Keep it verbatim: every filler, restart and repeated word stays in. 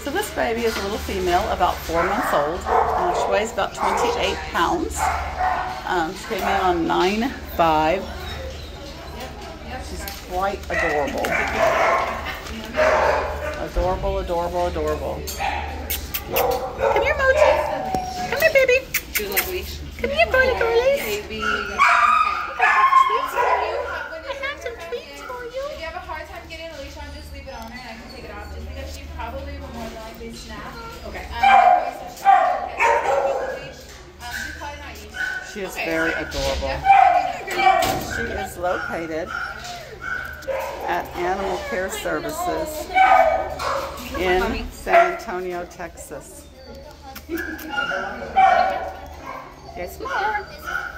So this baby is a little female, about four months old. Uh, she weighs about twenty-eight pounds. Um, she came in on nine five. She's quite adorable. Adorable, adorable, adorable. Come here, Mochi. Come here, baby. Come here, girly girlies. Baby. Treats for you. I have some treats for you. If you have a hard time getting a leash on, just leave it on her and I can take it off. Just because she probably will more than likely snap. Okay. Um, she's probably not used to it. She is very adorable. She is located at Animal Care Services in San Antonio, Texas. Yes, more.